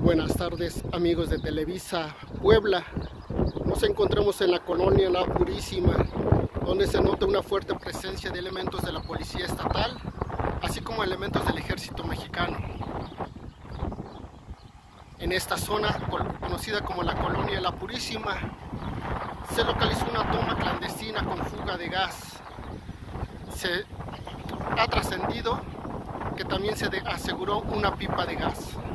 buenas tardes, amigos de Televisa Puebla. Nos encontramos en la colonia La Purísima, donde se nota una fuerte presencia de elementos de la policía estatal, así como elementos del ejército mexicano. En esta zona, conocida como la colonia La Purísima, se localizó una toma clandestina con fuga de gas. Se ha trascendido que también se aseguró una pipa de gas.